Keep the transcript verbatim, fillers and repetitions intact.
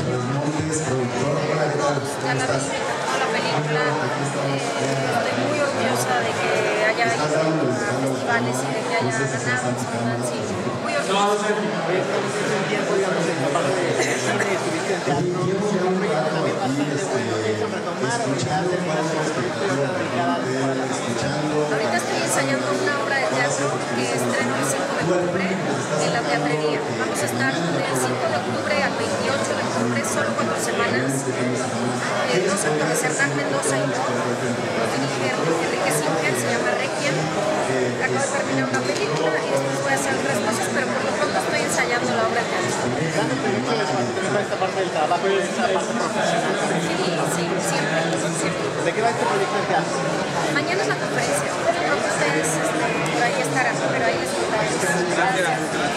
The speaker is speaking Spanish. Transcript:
Montes, productor. Hola, ¿qué tal? Ya la vi, toda la película. Eh, estoy muy orgullosa de que haya ido a los festivales y de que haya ganado en Sundance. Muy orgullosa. tiempo, digamos, en la parte de cine, estuviste en teatro, un proyecto también bastante bueno, eso retomar o ya terminar con el proyecto y otra dedicada para la familia. Ahorita estoy ensayando una obra de teatro que estreno el cinco de octubre en la teatrería. Vamos a estar del cinco de octubre al veintiocho de octubre, solo cuatro semanas. Eh, dos actores, Hernán Mendoza y yo. Nos dirige Enrique Singer, se llama Requiem. Acabo de terminar una película y después voy a hacer otras cosas, pero por lo pronto estoy ensayando la obra de teatro. ¿Dando proyecto de también esta parte del trabajo, esta parte profesional? Sí, sí, siempre, siempre. ¿De qué va este proyecto de teatro? Mañana es la conferencia. Creo que ustedes este, ahí estarán, pero ahí les contaré. Gracias.